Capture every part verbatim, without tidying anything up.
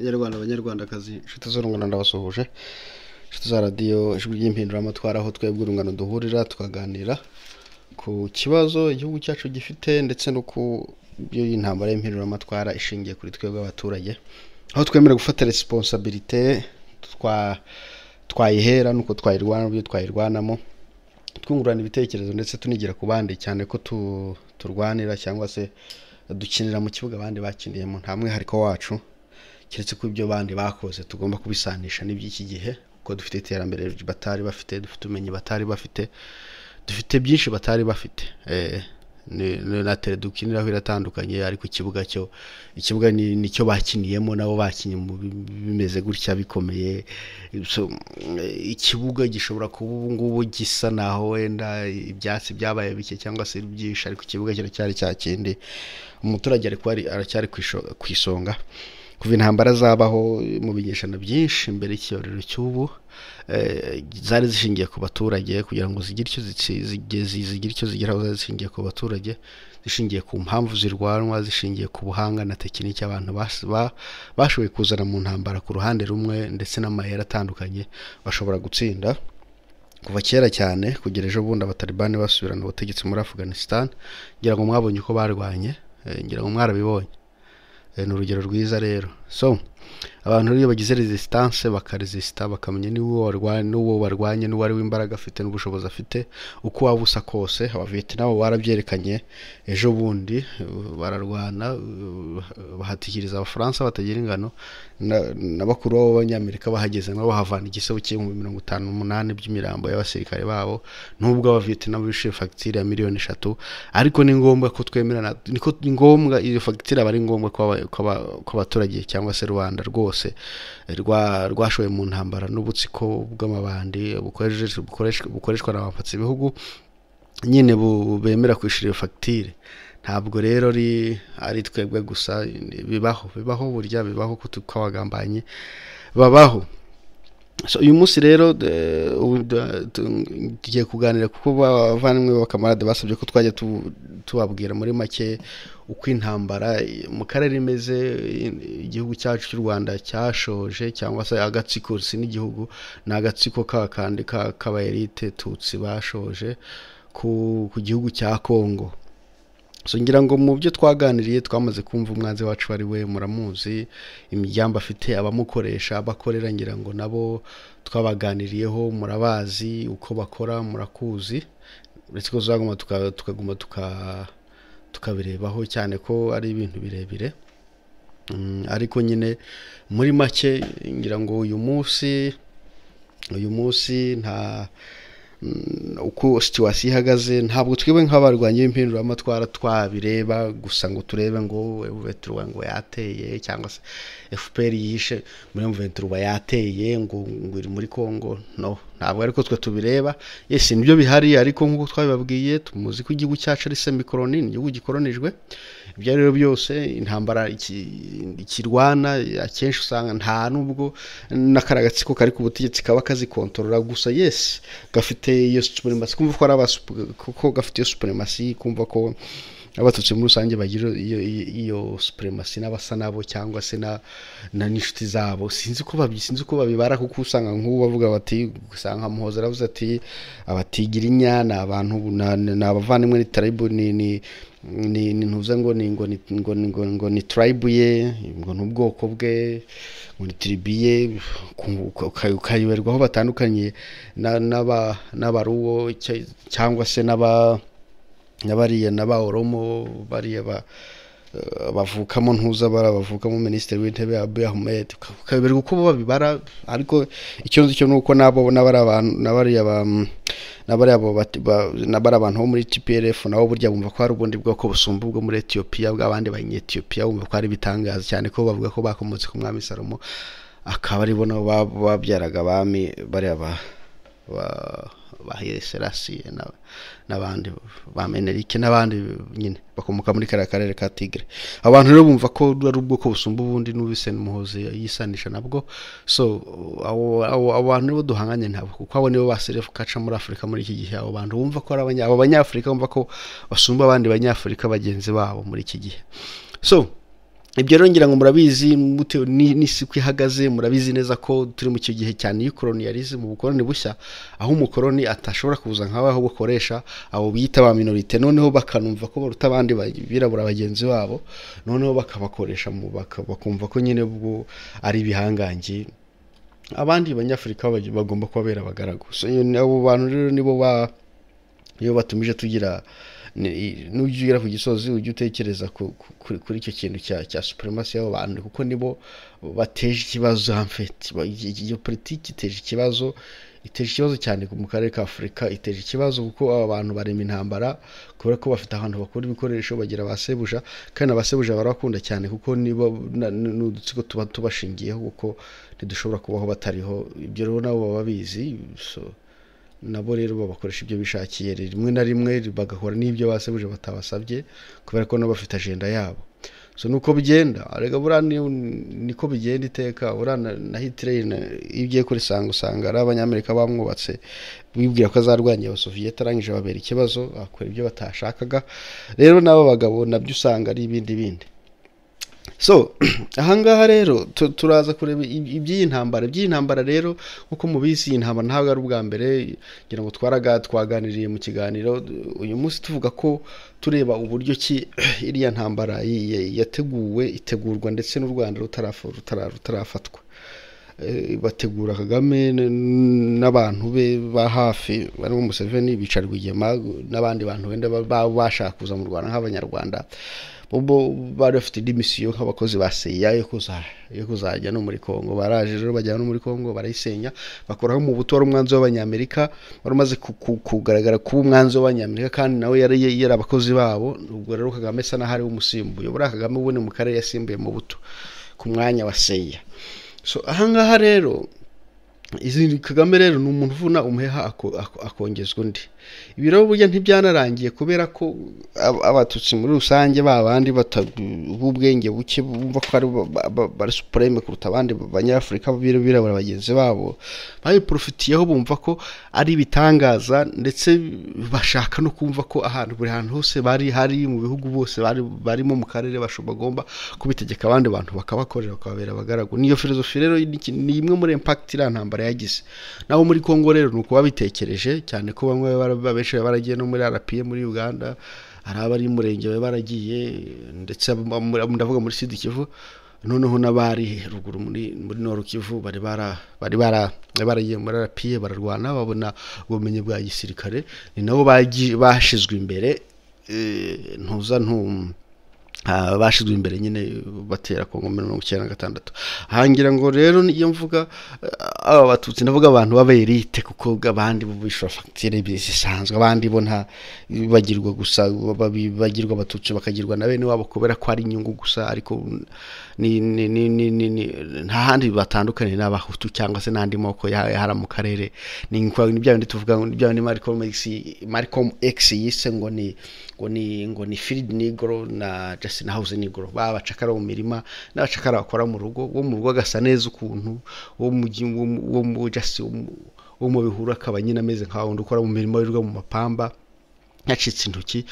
Banyarwanda banyarwandakazi inshuti z'urungano ndabasuhuje, inshuti za radiyo ijwi ry'impinduramatwara, aho twebwe urungano duhurira tukaganira ku kibazo igihugu cyacu gifite ndetse no ku byo intambara y'impinduramatwara ishingiye kuri twebwe abaturage, aho twemera gufata responsibility twa twayihera nuko twayirwana n'ubyo twayirwanamo, twungurana ibitekerezo ndetse tunigira ku bandi, cyane ko tu, turwanira cyangwa se dukinira mu kibuga abandi bakiniyemo, nta mwihariko wacu keretse ko ibyo bandi bakoze tugomba kubisanisha n'iby'iki gihe, kuko dufite iterambere batari bafite, dufite umenyi batari bafite, dufite byinshi batari bafite. eh na tere dukiniraho iratandukanye, ariko ikibuga cyo ikibuga ni nicyo bakiniyemo, nabo bakinye bimeze gutya bikomeye. So, ikibuga gishobora kuba ubu ngubu gisa naho wenda ibyatsi byabaye bike cyangwa se byinshi, ariko ikibuga kiracyari cya kindi, umuturage ariko aracyari kwisonga. Kuva intambara zabaho mu binyejana byinshi mbere y'icyorero cy'ubu, zari zishingiye ku baturage kugira ngo zigire icyo zigire icyo zigeraho, zishingiye ku baturage, zishingiye ku mpamvu zirwanwa, zishingiye ku buhanga na tekiniki abantu bashoboye kuzana mu ntambara ku ruhande rumwe, ndetse n'amayeri atandukanye bashobora gutsinda kuva kera cyane kugera ejo bundi abatalibani basubirana ubutegetsi muri Afghanistan. Ngira ngo mwabonye uko barwanye, ngira ngo mwarabibonye, ni urugero rwiza rero. So abantu rero bagize resistance bakaresista, bakamenya niwo warwanye n'uwo barwanye n'uwo ari w'imbaraga afite n'ubushobozi afite, uko wabusa kose. Abavietnam barabyerekanye ejo bundi, bararwana bahatikiriza abafaransa batagira ingano, n'abakuru b'abanyamerika bahageze nabo bahavana igisebo cy'ibihumbi mirongo itanu n'umunani by'imirambo y'abasirikare babo, nubwo abavietnam bishe fagitire ya miliyoni eshatu. Ariko ni ngombwa ko twemerana, niko ni ngombwa iyo fagitire aba ari ngombwa ko abaturage cyangwa se Rwanda rwose rwashoye mu ntambara n'ubutsiko bw'amabandi bukoreshwa n'abapatsi ibihugu nyine bemera kwishira fagitire. Ntabwo rero ari twebwe gusa, bibaho bibaho burya bibaho ko tukabagambanye babaho. So uyu munsi rero tugiye kuganira kuko bavanywe bakamarade basabye ko twajya tubabwira muri make uko intambara mu karere imeze, igihugu cyacu cy'u Rwanda cyashoje, cyangwa se agatsiko si n'igihugu, ni agatsiko kakandi k'abayelite tutsi bashoje ku gihugu cya Kongo. So ngira ngo mu byo twaganiriye twamaze kumva umwanzi wacu ari we, muramuzi, imiryango afite, abamukoresha, abakorera, ngira ngo nabo twabaganiriyeho, murabazi uko bakora, murakuzi, uretse ko zaguma tukaguma tukabirebaho cyane ko ari ibintu birebire. Ariko nyine muri make ngira ngo uyu munsi uyu munsi nta uko situation ihagaze, ntabwo twebwe nk'abarwanya impinduramatwara twabireba gusa ngo turebe ngo Ventura ngo yateye, cyangwa se F P R yishe muri Ventura yateye ngo ngiri muri Kongo. No, ntabwo ariko twe tubireba. Yes, nibyo bihari, ariko nk'uko twabibabwiye tumuzi ko igihugu cyacu ari semikoloni, igihugu gikoronijwe. Ibyo rero byose intambara ikirwana akenshi usanga nta nubwo n'akaragatsiko kari ku butegetsi kaba kazikontorora gusa. Yes, gafite iyo supremacy, kumva ko ari kuko gafite iyo supremacy, kumva ko abatutsi muri rusange bagira iyo iyo supremacy n'abasa nabo cyangwa se na n'inshuti zabo. Sinzi ko babisinzi ko babibara, kuko usanga nk'ubu bavuga bati, usanga Muhoza aravuze ati abatigira inyana abantu n'abavandimwe ni tribe ni ni ni ntuza ngo ni ngo ni ngo ngo ni tribe ye, ngo n'ubwoko bwe, ngo ni tribe ye, ukayiberwaho batandukanye n'aba n'abaruwo cyangwa se n'aba n'abariya n'aba Oromo, bariya bavukamo ntuza baravukamo Minisitiri w'Intebe Abiy Ahmed, ukaberwa uko babibara. Ariko icyo nzi cyo nuko nabo n'abari abantu n'abariya n'abari abo n'abari abantu bo muri T P L F nabo burya bumva ko hari ubundi bwoko busumba ubwo muri Ethiopia, bw'abandi b'Abanyethiopia, bumva ko ari bitangaza cyane ko bavuga ko bakomotse ku mwami Salomo, akaba ari bo nabo babyaraga abami bariya ba bahire Selassie n'abandi ba Menelik n'abandi nyine bakomoka muri kara karere ka Tigre. Abantu rero bumva ko ari ubwoko busumba ubundi n'ubise Muhozi yisanisha nabwo. So abo abantu nibo duhanganye nabo, kuko abo nibo baserefu kaca muri Afrika muri iki gihe. Abo bantu bumva ko ari abanyafrika, bumva ko basumba abandi banyafrika bagenzi babo muri iki gihe. So ibyo rero ngira ngo murabizi mutewe n'isi uko ihagaze, murabizi neza ko turi mu cyo gihe cyane y'ukolonialism, mu bukoloni bushya, aho umukoloni atashobora kuza nkawe aho bukoresha abo biyita ba minorite, noneho bakanumva ko baruta abandi birabura bagenzi babo, noneho bakabakoresha mu bakumva ko nyine bwo ari ibihangange, abandi banyafurika bagomba kuba bera abagaragu. So abo bantu rero nibo ba iyo batumije tugira n'ugira ku gisozi ujye utekereza kuri icyo kintu cya cya supremacy y'abo bantu, kuko nibo bateje ikibazo hamfete. Iyo politiki iteje ikibazo iteje ikibazo cyane mu karere ka Afurika, iteje ikibazo kuko aba bantu barema intambara kubera ko bafite ahantu bakora ibikoresho, bagira abasebuja, kandi abasebuja barakunda cyane kuko nibo n'udutsiko tuba tubashingiyeho, kuko ntidushobora kubaho batariho. Ibyo rero nabo baba babizi, so nabo rero babakoresha ibyo bishakiye, rimwe na rimwe bagahora n'ibyo basebuje batabasabye kubera ko nabo bafite agenda yabo. So nuko bigenda, arega bura niko bigenda iteka. Bura na Hitler iyo ugiye kuri sanga usanga ari abanyamerika bamwubatse bibwira ko azarwanya abasoviet, arangije babera ikibazo akora ibyo batashakaga. Rero nabo bagabo nabyo usanga ari ibindi bindi. So ahangaha rero turaza kureba iby'iyi ntambara iby'iyi ntambara rero nkuko mubizi, iyi ntambara ntabwo ari ubwa mbere, ngira ngo twaraga twaganiriye mu kiganiro. Uyu munsi tuvuga ko tureba uburyo ki iriya ntambara yateguwe itegurwa ndetse n'u Rwanda rutarafatwa, bategura Kagame n'abantu be ba hafi barimo Museveni, bicara Rwigema n'abandi bantu wenda bashaka kuza mu Rwanda nk'abanyarwanda. Ubo bari bafite dimisiyo nk'abakozi ba C I A yo kuzajya no muri Kongo. Baraje rero bajya no muri Kongo barayisenya, bakoraho mu buto wari umwanzi w'abanyamerika, wari umaze kugaragara kuba umwanzi w'abanyamerika, kandi nawe yari yari abakozi babo. Ubwo rero Kagame sa naho ari umusimbuye. Buriya Kagame ubone mu karere yasimbuye mu buto ku mwanya wa C I A. So ahangaha rero izindi Kagame rero ni umuntu uvuna umuheha akongezwa undi. Ibiro burya ntibyanarangiye kubera ko abatutsi muri rusange babandi batabubwenge buke bumva ko ari bari supreme kuruta abandi banyafrika birabura bagenzi babo, bayi profitiyeho bumva ko ari bitangaza, ndetse bashaka no kumva ko ahantu buri hantu hose bari hari mu bihugu bose bari barimo mu karere bashobagomba kubitegeka abandi bantu bakabakorera bakabera abagaragu. Niyo filosofi rero ni imwe muri impact irantambara yagize. Naho muri Kongo rero nuko babitekereje cyane ko bamwe babeshe baragiye no muri R P A muri Uganda, hari abari murenge baragiye, ndetse ndavuga muri Sud Kivu, noneho nabari ruguru muri muri Nord Kivu bari bara bari bara baragiye muri R P A bararwana, babona ubumenyi bwa gisirikare, ni nabo bashizwe imbere ntuza ntu bashizwe imbere nyine batera Kongo mirongo icyenda na gatandatu. Hangira ngo rero iyo mvuga aba batutsi ndavuga abantu b'aberite, kuko abandi bubishura facture bisanzwe, abandi bo nta bagirwa gusa bagirwa abatutsi bakagirwa na bene wabo kubera ko ari inyungu gusa, ariko ni ni ni nta handi batandukanye n'abahutu cyangwa se n'andi moko yahara mu karere. Ni bya bindi tuvuga ngo bya bindi Malcolm X Malcolm X yise ngo ni ngo ni ngo ni Field Negro na Justin House Negro, babacakara mu mirima n'abacakara bakora mu rugo, wo mu rugo agasa neza ukuntu, wo mu wo mu Justin wo mu bihuru akaba nyine ameze nka wundi ukora mu mirimo y'urwa mu mapamba yacitse intoki.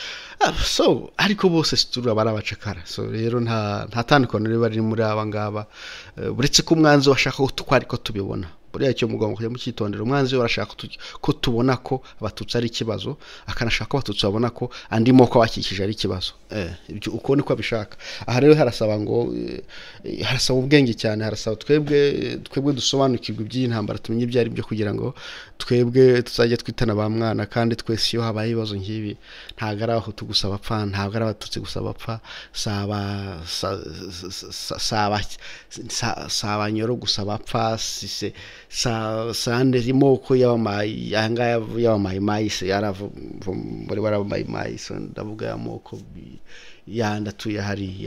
So ariko bose situra barabacakara. So rero nta nta tandukano rero bari muri aba ngaba, buretse ko umwanzi washaka ko twari ko tubibona. Buriya cyo mugomba kujya mu cyitondero, umwanzi warashaka ko tubona ko abatutsi ari ikibazo, akanashaka abatutsi babona ko andi moko bakikije ari ikibazo. Eh ibyo uko niko abishaka. Aha rero harasaba ngo harasaba ubwenge cyane, harasaba twebwe twebwe dusobanukirwa iby'intambara, tumenye ibyo ari byo, kugira ngo twebwe tuzajya twitana ba mwana, kandi twese iyo habaye ibibazo nk'ibi ntago ari aho tugusaba apfa, ntago ari abatutsi gusaba apfa, saba saba saba nyoro gusaba apfa, sise sa sande rimoko y'abamayi yanga y'abamayi mayise yaravo muri barabamayi mayise, ndavuga y'amoko yanda tuye hari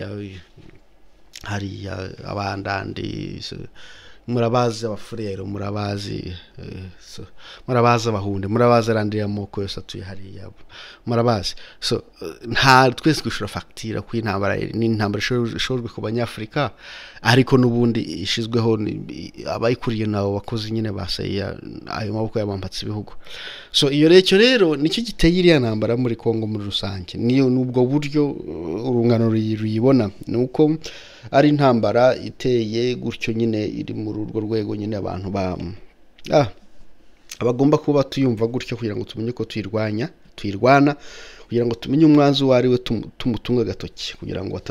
hari abandandi, murabazi abafurero, murabazi so murabazi abahunde, murabazi randi y'amoko yose atuye hari yabo murabazi. So nta twese kwishura facture ku intambara ni intambara ishojwe ku banyafrika, ariko nubundi ishizweho abayikuriye nabo bakoze nyine basaya ayo maboko y'abambatsi bihugu. So iyo recyo rero nicyo giteye iriya ntambara muri Kongo muri rusange, niyo nubwo buryo urungano ruyibona, nuko ari intambara iteye gutyo nyine iri muri urwo rwego nyine abantu ba ah abagomba kuba tuyumva gutyo kugira ngo tumenye ko tuyirwanya tuyirwana kugira ngo tumenye umwanzi wari we tumutunga agatoki kugira ngo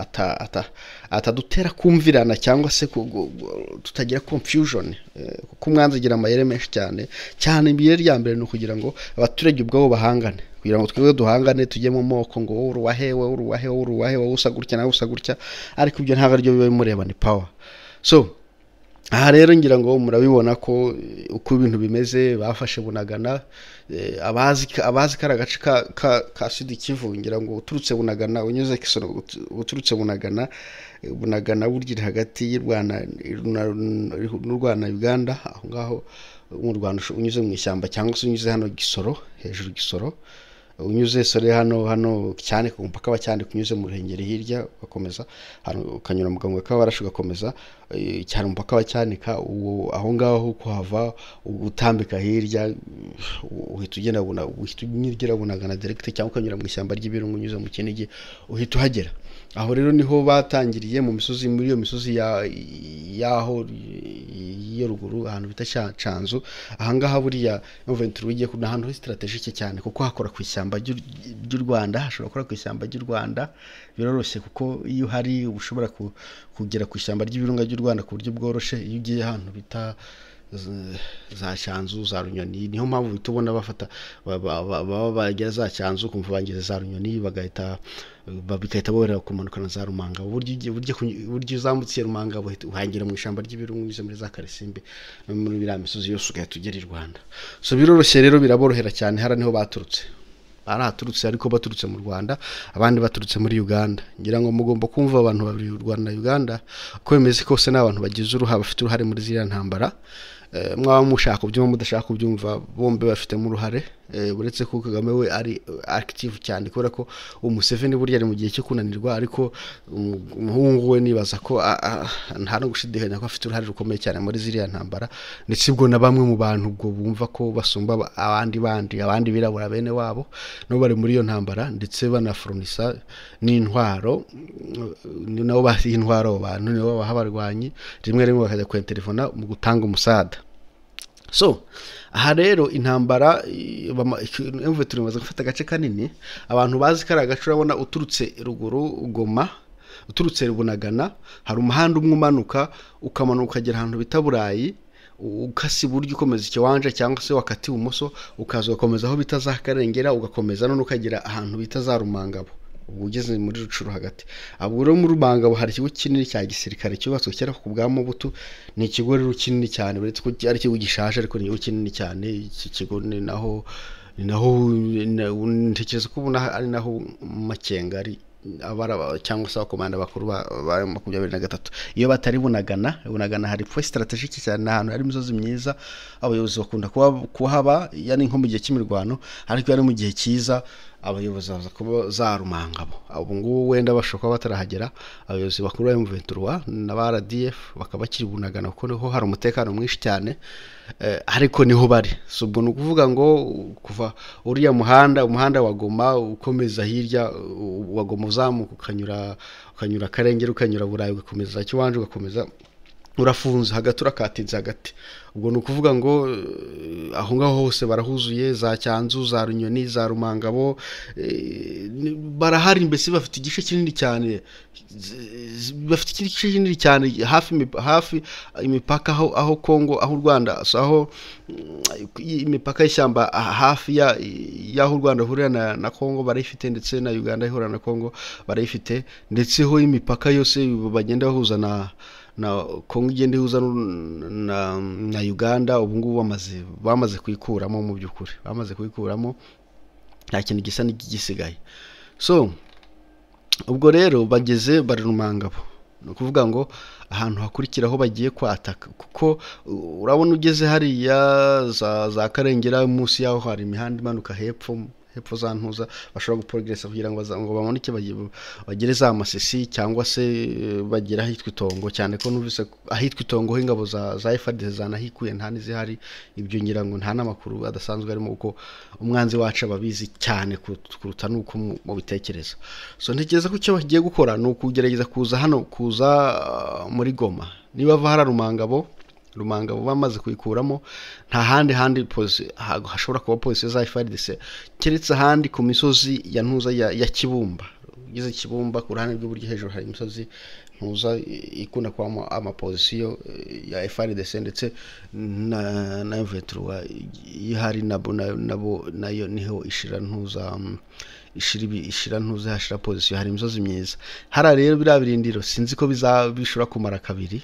atadutera kumvirana cyangwa se tutagira confusion kuko umwanzi agira amayere menshi cyane cyane imbere rya mbere no kugira ngo abaturage ubwabo bahangane kugira ngo twebwe duhangane tujye mu moko ngo uruwahe we uruwahe we uruwahe we usa gutya nawe usa gutya ariko ibyo ntabwo aribyo biba bimureba ni power. So aha rero ngira ngo murabibona ko uko ibintu bimeze bafashe Bunagana abazi abazi kara gace ka ka Sud Kivu ngira ngo uturutse Bunagana unyuze Kisoro uturutse Bunagana Bunagana burya hagati y'u Rwanda n'u Rwanda Uganda aho ngaho mu Rwanda unyuze mu ishyamba cyangwa se unyuze hano Gisoro hejuru Gisoro unyuze sore hano hano cyane ku mpaka wa cyane kunyuze mu Ruhengeri hirya ugakomeza hano ukanyura mu gangwe ka barashuka komeza cyane mpaka wa cyanika aho ngaho kuhava ugutambika hirya uhita ugenda buna uhita unyira Bunagana direct cyangwa ukanyura mu ishyamba ry'ibirungu unyuze mu Kinigi uhita uhagera aho rero niho batangiriye mu misozi muri iyo misozi ya yaho iyo ruguru ahantu bita Canzu ahangaha buriya Ventura ugiye kuna ahantu ho strategique cyane kuko hakora ku ishyamba ry'u Rwanda hashobora gukora ku ishyamba ry'u Rwanda biroroshye kuko iyo hari ubushobora kugera ku ishyamba ry'ibirunga ry'u Rwanda ku buryo bworoshe iyo ugiye ahantu bita za Canzu za Runyoni niho mpamvu bitubona bafata baba bagera za Canzu kumva bangize za Runyoni bagahita babikahita borera kumanukana za Rumanga buryo buryo buryo uzamutse Rumanga uhangira mu ishyamba ry'ibirungu bize muri za Karisimbi muri biramisozi yose ugahita ugera i Rwanda. So biroroshye rero biraborohera cyane hara niho baturutse baraturutse ariko baturutse mu Rwanda abandi baturutse muri Uganda ngira ngo mugomba kumva abantu babiri u Rwanda na Uganda ko bemeze kose n'abantu bagize uruha bafite uruhare muri ziriya ntambara mwaba mushaka byumva mudashaka kubyumva bombe bafite mu ruhare buretse ko Kagame we ari active cyane kubera ko umuseveni burya ari mu gihe cyo kunanirwa ariko umuhungu we nibaza ko nta no gushidikanya ko afite uruhare rukomeye cyane muri ziriya ntambara ndetse ubwo na bamwe mu bantu ubwo bumva ko basumba abandi bandi abandi birabura bene wabo no bari muri iyo ntambara ndetse banafronisa n'intwaro nabo bari intwaro abantu nibo bahabarwanyi rimwe rimwe bakajya ku telefona mu gutanga umusada. So aha rero intambara emve turimaze gufata agace kanini abantu bazi kara gace urabona uturutse ruguru Goma uturutse Bunagana hari umuhanda umwe umanuka ukamanuka ukagera ahantu bita Burayi ukasi buryo ukomeza ikiwanja cyangwa se wakati ubumoso ukaza ugakomeza aho bita za Karengera ugakomeza none ukagera ahantu bita za Rumangabo ugeze muri Rucuru hagati abwo rero mu Rumangabo hari ikigo kinini cya gisirikare cyubatswe cyera ku bwa Mobutu ni ikigo rero kinini cyane buretse ko ari ikigo gishaje ariko ni kinini cyane iki kigo ni naho ni naho ntekereza ko ubona ari naho Makenga ari abara cyangwa se abakomanda bakuru ba makumyabiri na gatatu iyo batari Bunagana Bunagana hari point strategique cyane ahantu hari imisozi myiza abayobozi bakunda kuhaba yani nko mu gihe cy'imirwano ariko yari mu gihe cyiza abayobozi baza kuba za Rumangabo abo ngubu wenda bashoka batarahagera abayobozi bakuru ba Ventura na ba R D F bakabakiri Bunagana kuko niho hari umutekano mwinshi cyane ariko niho bari so ubwo nukuvuga ngo kuva uriya muhanda umuhanda wa Goma ukomeza hirya wa Goma uzamuka ukanyura ukanyura Karengera ukanyura Burayi ugakomeza kiwanje ugakomeza urafunze hagati urakatinze hagati ubwo nukuvuga ngo aho ngaho hose barahuzuye za Cyanzu za Runyoni za Rumangabo barahari mbese bafite igice kinini cyane bafite igice kinini cyane hafi hafi imipaka aho aho Kongo aho Rwanda so aho imipaka y'ishyamba hafi ya yaho Rwanda hurira na, na Kongo barayifite ndetse na Uganda ihura na Kongo barayifite ndetse ho imipaka yose bagenda bahuza na na Kongo igende huza na, na Uganda ubu ngubu bamaze bamaze kuyikuramo mu byukuri bamaze kuyikuramo nta kintu gisa n'igisigaye. So ubwo rero bageze bari Rumangabo no kuvuga ngo ahantu hakurikiraho bagiye kwataka kuko urabona ugeze hari ya za, za Karengera munsi yaho hari imihanda imanuka hepfo hepfo za ntuza bashobora guprogressa kugira ngo ngo baboneke bagere za Masisi cyangwa se bagera ahitwa Itongo, cyane ko numvise ahitwa Itongo ingabo za za F A R D C zanahikuye nta nizihari. Ibyo ngira ngo nta namakuru adasanzwe arimo uko umwanzi wacu ababizi cyane kuruta nuko mu bitekerezo. So ntekereza ko icyo bagiye gukora ni ukugerageza kuza hano kuza muri Goma, niba bava Rumangabo Rumangabo bamaze kuyikuramo nta handi handi polisi hashobora kuba polisi za F A R D C keretse handi ku misozi ya ntuza ya, ya Kibumba. Ugeze Kibumba ku ruhande rw'uburyo hejuru hari imisozi ntuza ikunda kwa ama polisiyo ya F A R D C ndetse na na veterwa ihari nabo nabo nayo niho ishira ntuza ishira ishira ntuza hashira polisiyo, hari imisozi myiza. Hara rero birabirindiro sinzi ko bizabishura kumara kabiri,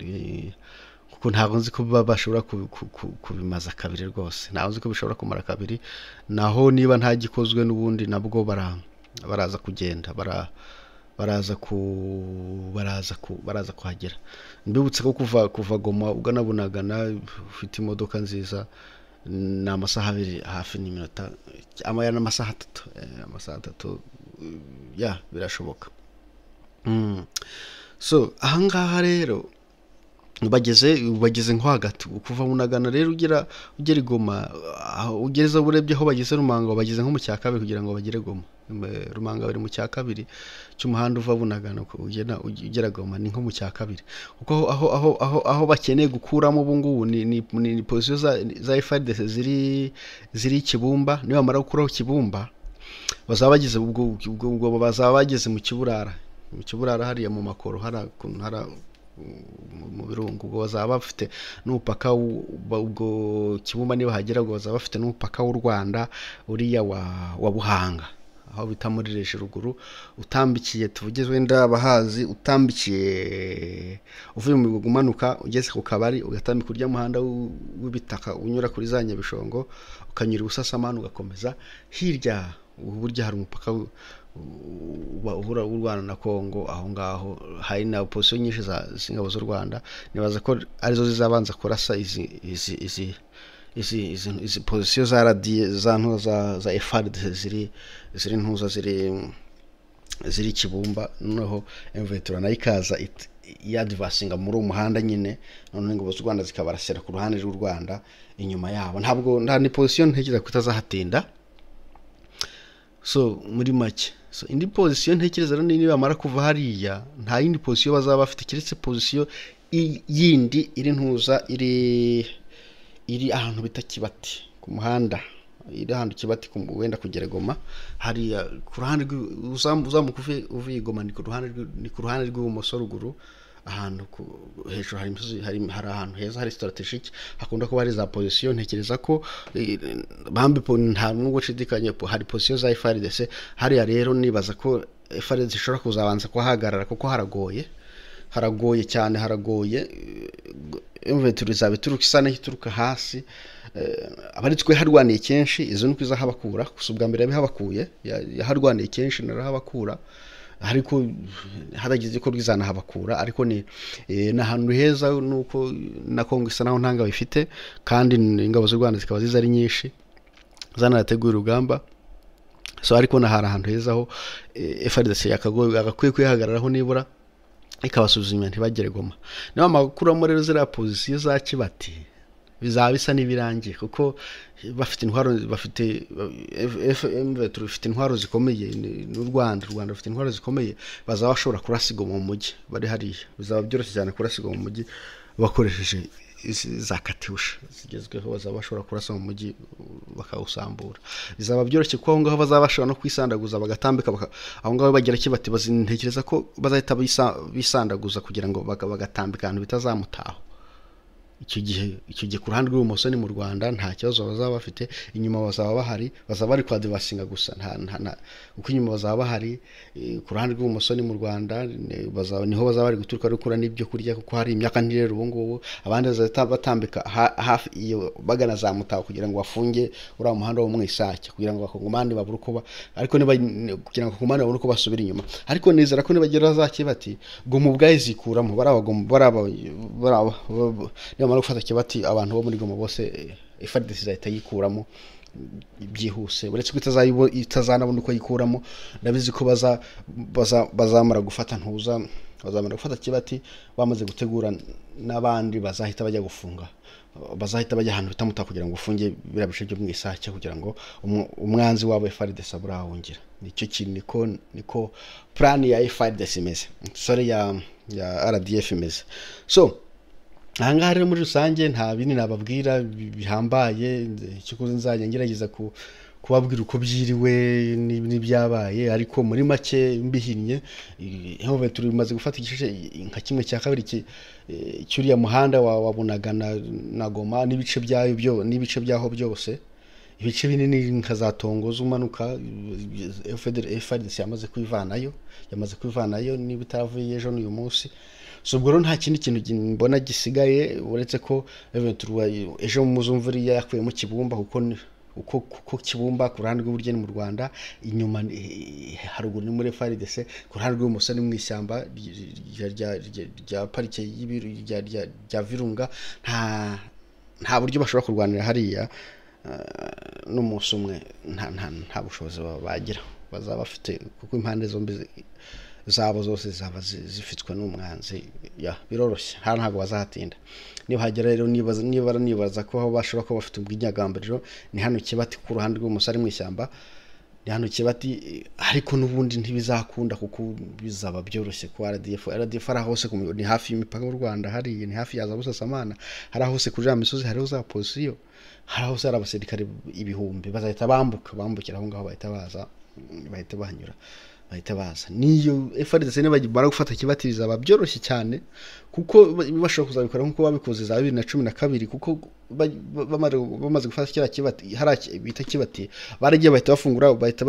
kuko ntabwo nzi ko bashobora kubimaza kabiri rwose, ntabwo nzi ko bishobora kumara kabiri. Naho niba nta gikozwe n'ubundi nabwo bara baraza kugenda bara baraza ku baraza ku baraza kuhagera. Mbibutse ko kuva kuva Goma uganabunagana ufite imodoka nziza na amasaha abiri hafi n'iminota amaya n'amasaha atatu amasaha atatu ya birashoboka. mm. So ahangaha rero bageze bageze nko hagati kuva Bunagana rero ugera ugera Goma, ugereza burebye aho bageze Rumanga bageze nko mu cya kabiri kugira ngo bagere Goma. Rumanga bari mu cya kabiri cy'umuhanda uva Bunagana ugena ugera Goma ni nko mu cya kabiri, kuko aho aho aho aho bakeneye gukuramo ubu ngubu ni ni, ni position za, za F A R D C ziri ziri Kibumba. Niba mara gukuraho Kibumba bazaba bageze ubwo ubwo bazaba bageze mu Kiburara mu Kiburara hariya mu makoro hara hara mu birungu, ubwo bazaba bafite n'umupaka ubwo Kibumba niba hagera ngo bazaba bafite n'umupaka w'u Rwanda uriya wa wa Buhanga aho bita muri Reje ruguru. Utambikiye tuvugeze wenda abahazi, utambikiye uvuye mu gumanuka ugeze ku Kabari ugatambika urya muhanda w'ibitaka unyura kuri za Nyabishongo ukanyura Busasamana ugakomeza hirya, uburyo hari umupaka uhura u Rwanda na Kongo. Aho ngaho hari na position nyinshi za ingabo z'u Rwanda, nibaza ko arizo zizabanza kurasa izi izi izi izi izi, izi position za radiye za ntuza za, za F A R D C ziri ziri ntuza ziri ziri Kibumba. Noneho M vingt-trois nayo ikaza yadvancing muri umuhanda nyine, none ingabo z'u Rwanda zikabarasera ku ruhande rw'u Rwanda inyuma yabo. Ntabwo nta ni position ntekereza ko itazahatinda. So muri make so indi position ntekereza rero niba bamara kuva hariya nta yindi position bazaba bafite keretse position yindi iri ntuza iri iri ahantu bita Kibati ku muhanda, iri ahantu Kibati wenda kugera Goma hariya ku ruhande uzamukuve uvuye Goma ni ku ruhande ni ku ruhande rw'ubumoso ruguru ahantu hejuru hari imisozi hari hari ahantu heza hari strategic hakunda kuba hari za position. Ntekereza ko bambe nta nubwo cidikanye hari position za F A R D C hariya. Rero nibaza ko F A R D C ishobora kuzabanza kuhagarara kuko haragoye haragoye cyane haragoye. M vingt-trois izabituruka isana hituruka hasi, abari twe harwaniye kenshi izo nuko izahabakura kusubwa mbere yabihabakuye yaharwaniye kenshi narahabakura, ariko haragize ko rwizana habakura. Ariko ni nahantu heza nuko na Kongo isa naho ntanga bifite, kandi ingabo z'u Rwanda zikaba ziza ari nyinshi zanateguye urugamba. So ariko na hari ahantu heza ho F A R D C yakagoye agakwiye kwihagararaho nibura ikabasuzumya ntibagere Goma. Niba makuru muri zira position za Kibati bizaba bisa nibirangiye, kuko bafite intwaro bafite F M vingt-trois bafite intwaro zikomeye n'u Rwanda Rwanda bafite intwaro zikomeye, bazaba bashobora kurasiga mu mujyi bari hariya. Bizaba byoroshye cyane kurasiga mu mujyi bakoresheje za katyusha zigezweho, bazaba bashobora kurasa mu mujyi bakawusambura. Bizaba byoroshye ko aho ngaho bazaba bashobora no kwisandaguza bagatambika aho ngaho bagera Kibati. Bazintekereza ko bazahita bisandaguza kugira ngo bagatambika ahantu bitazamutaho. Icyo gihe icyo gihe ku ruhande rw'ubumoso ni mu Rwanda nta kibazo bazaba bafite, inyuma bazaba bahari bazaba bari kwa divasinga gusa nta nta uko inyuma bazaba bahari. Ku ruhande rw'ubumoso ni mu Rwanda bazaba niho bazaba bari guturuka rukura n'ibyo kurya, kuko hari imyaka ntirero ubu ngubu abandi bazahita batambika hafi iyo bagana za Mutaho kugira ngo bafunge uriya muhanda wo mu Isake kugira ngo bakongomani babure uko, ariko niba kugira ngo bakongomani babure uko basubira inyuma. Ariko nizera ko nibagera za Kibati ngo mu bwayi zikuramo barabagomba baraba baraba niba gufata Kibati abantu bo muri Goma bose F A R D C izahita yikuramo byihuse uretse ko itazanabona uko yikuramo. Ndabizi ko baza bazamara gufata ntuza bazamara gufata Kibati bamaze gutegura n'abandi bazahita bajya gufunga, bazahita bajya ahantu bitamuta kugira ngo ufunge bira bishe byo mwisake kugira ngo umwanzi wabo F A R D C aburahungira. Nicyo kintu niko niko plan ya F A R D C imeze, sorry ya ya R D F imeze. So ahangaha rero muri rusange nta bini nababwira bihambaye, cyo nzajya ngerageza ku kubabwira uko byiriwe n'ibyabaye, ariko muri make mbihinnye hove turi bimaze gufata igice nka kimwe cya kabiri cyuriya muhanda wabunaga na Goma n'ibice byayo byo n'ibice byaho byose, ibice binini nkazatongoza umanuka F A R D C yamaze kwivanayo yamaze kwivanayo n'ibitavuye ejo n'uyu munsi. So ubwo nta kindi kintu mbona gisigaye uretse ko ejo muzumvuri yakuyemo Kibumba kuko uko kuko Kibumba ku ruhande rw'uburyo ni mu Rwanda, inyuma haruguru ni muri F A R D C, ku ruhande rw'umusa ni mu ishyamba rya parike rya Virunga. nta nta buryo bashobora kurwanira hariya n'umunsi umwe, nta nta bushobozi bagira bazaba bafite kuko impande zombi zabo zose zaba zifitwe n'umwanzi. Ya biroroshye nta ntago bazahatinda. Niba hagera rero nibaza niba nibaza ko bashobora ko bafite ubwinyagamburiro ni hano Kibati ku ruhande rw'umusari mu ishyamba, ni hano Kibati, ariko nubundi ntibizakunda kuko bizaba byoroshye ko R D F R D F ara hose ni hafi y'imipaka y'u Rwanda, hari ni hafi yaza Busasamana, hari hose kuri ya misozi, hari za posiyo, hari hose ari abasirikare ibihumbi bazahita bambuka bambukira aho ngaho bahita baza bahita banyura bahita baza. Niyo F A R D C ne bagimara gufata Kibati bizaba byoroshye cyane kuko bashobora kuzabikora nkuko babikoze za bibiri na cumi na kabiri, kuko bamaze gufata kira Kibati haraki bita Kibati baragiye bahita bafungura bahita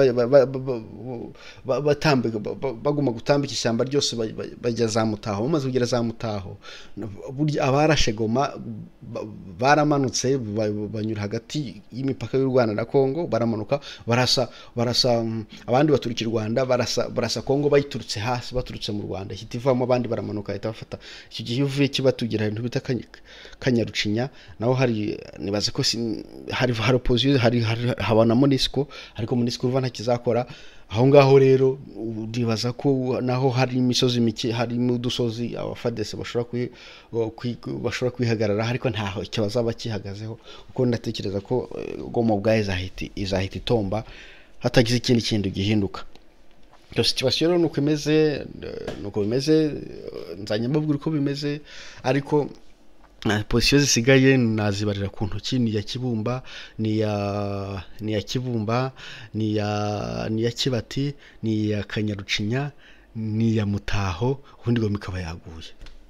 batambe baguma gutambika ishyamba ryose bajya za Mutaho. Bamaze kugera za Mutaho burya abarashe Goma baramanutse banyura hagati y'imipaka y'u Rwanda na Kongo, baramanuka barasa barasa abandi baturukira Rwanda, barasa barasa Kongo bayiturutse hasi baturutse mu Rwanda hitivamo, abandi baramanuka bahita bafata icyo gihe uvuye Kibatugira ibintu bita Kanyarucinya. Naho hari nibaze ko hari hari opposition hari habana Monisco, ariko Monisco uva nta kizakora aho ngaho. Rero ndibaza ko naho hari imisozi mike, hari mu dusozi abafadese bashobora bashobora kwihagarara, ariko ntaho icyo bazaba kihagazeho kuko ndatekereza ko Goma bwaye izahita izahita itomba hatagize ikindi kintu gihinduka. Iyo situation rero nuko imeze nuko bimeze nzanye mbabwira uko bimeze, ariko position zisigaye nazibarira ku ntoki ni ya Kibumba, ni ya ni ya Kibumba, ni ya ni ya Kibati, ni ya Kanyarucinya, ni ya Mutaho, ubundi ngo mikaba yaguye.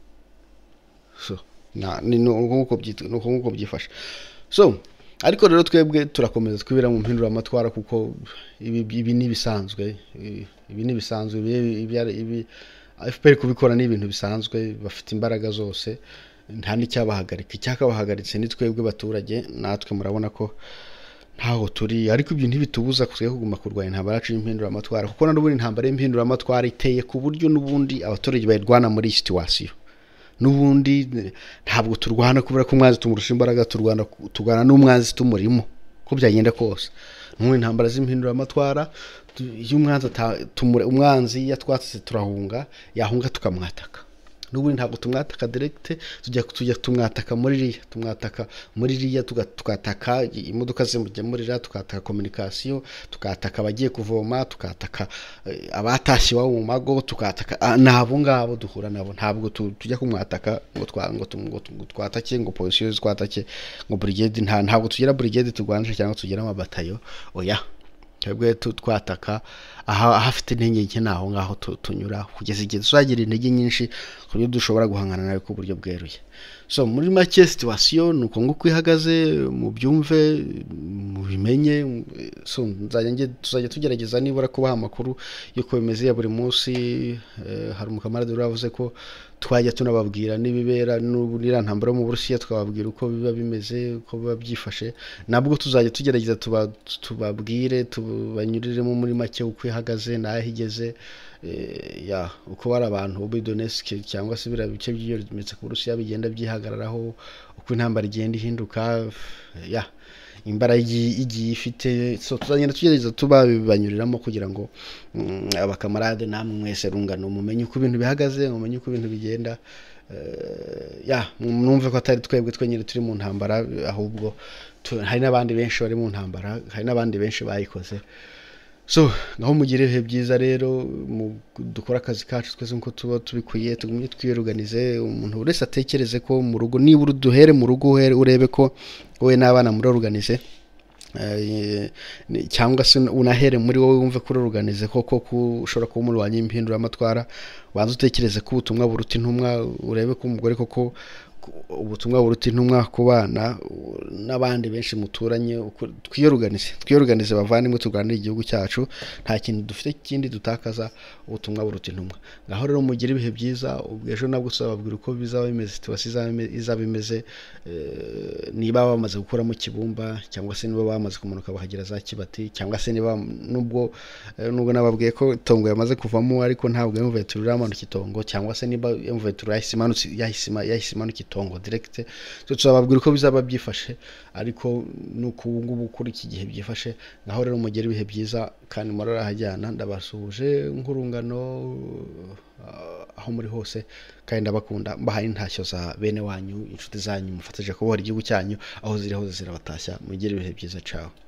So na ni nuko byitwa nuko nkuko byifasha. So ariko rero twebwe turakomeza twibira mu mpindura amatwara kuko ibi ibi ni bisanzwe, ibi ni bisanzwe ibi F P R kubikora ni ibintu bisanzwe, bafite imbaraga zose, nta n'icyabahagarika. Icyakabahagaritse ni twebwe baturage, natwe murabona ko ntaho turi, ariko ibyo ntibitubuza kuzeye kuguma kurwanya intambara yacu y'impindura amatwara, kuko n'ubundi intambara y'impindura amatwara iteye ku buryo n'ubundi abaturage bayirwana muri situation. N'ubundi ntabwo turwana kubera ko umwanzi tumurusha imbaraga, turwana tugana n'umwanzi tumurimo ko byagenda kose. N'ubundi intambara z'impindura amatwara iyo umwanzi umwanzi yatwatse turahunga, yahunga tukamwataka. N'ubundi ntabwo tumwataka direct, tujya tujya tumwataka muri riya tumwataka muri riya tukataka imodoka zimugemurira, tukataka communication, tukataka abagiye kuvoma, tukataka abatashye wa mu mago, tukataka nabo ngabo duhura nabo. Ntabwo tujya kumwataka ngo twa ngo twatake ngo position twatake ngo brigade, nta ntabwo tugira brigade turwanisha cyangwa tugira amabatayo. Oya, twebwe twataka aha hafite intege nke naho ngaho tunyura kugeza igihe tuzagira intege nyinshi kuburyo dushobora guhangana nawe ku buryo bweruye. So muri make situation nuko ngo kwihagaze mu byumve mu bimenye. So nzajya nge tuzajya tugerageza nibura kubaha amakuru yuko bimeze ya buri munsi. Hari umukamarade uravuze ko twajya tunababwira nibibera n'ubura ntambara mu Burusiya, tukababwira uko biba bimeze uko biba byifashe. Nabwo tuzajya tugerageza tuba tubabwire tubanyuriremo muri make uko ihagaze nahigeze ya uko bari abantu bo Donetsk cyangwa se bira bice by'iyo ku Burusiya bigenda byihagararaho, uko intambara igenda ihinduka. Ya imbaraga igiye ifite, so tuzagenda tugerageza tubabanyuriramo kugira ngo mm, abakamarade namwe mwese rungano mumenye uko ibintu bihagaze, mumenye uko ibintu bigenda. Eh, ya mwumve ko atari twebwe twenyine turi mu ntambara, ahubwo tu- hari n'abandi benshi bari mu ntambara, hari n'abandi benshi bayikoze. So ngaho mugire ibihe byiza rero, mu- dukore akazi kacu twese nkuko tuba tubikwiye, tugumye twiyoruganize, umuntu wese atekereze ko mu rugo, nibura duhere mu rugo uhere- urebe ko wowe n'abana murorganize. Eh, ni- cyangwa se unahere muri wowe wumve ko urorganize koko ko ushobora kuba umurwanya impinduramatwara. Wanze utekereze ko ubutumwa buruta intumwa, urebe ko umugore koko ku- ubutumwa buruta intumwa ku bana u- n'abandi benshi muturanye. uko- twiyoruganize twiyoruganize bavandimwe, turwanire igihugu cyacu, nta kintu dufite kindi dutakaza, ubutumwa buruta intumwa. Ngaho rero mugire ibihe byiza, ubwo ejo nabwo tuzababwira uko bizaba bimeze, situwasiyo izaba ime- izaba imeze, eh, niba bamaze gukuramo Kibumba cyangwa se niba bamaze kumanuka bahagera za Kibati, cyangwa se niba nubwo eh, nubwo nababwiye ko itongo yamaze kuvamo, ariko ntabwo M vingt-trois iramanuka itongo, cyangwa se niba M vingt-trois yahise imanutse yahise ima- yahise imanuka itongo direct. So tuzababwira uko bizaba byifashe, ariko nuko ubu ngubu kuri iki gihe byifashe. Naho rero mugire ibihe byiza kandi murarahajyana, ndabasuhuje nk'urungano ah, aho muri hose, kandi ndabakunda, mbahaye intashyo za bene wanyu, inshuti zanyu mufatije kubohora igihugu cyanyu, aho ziri hose zirabatashya. Mugire ibihe byiza, ciao.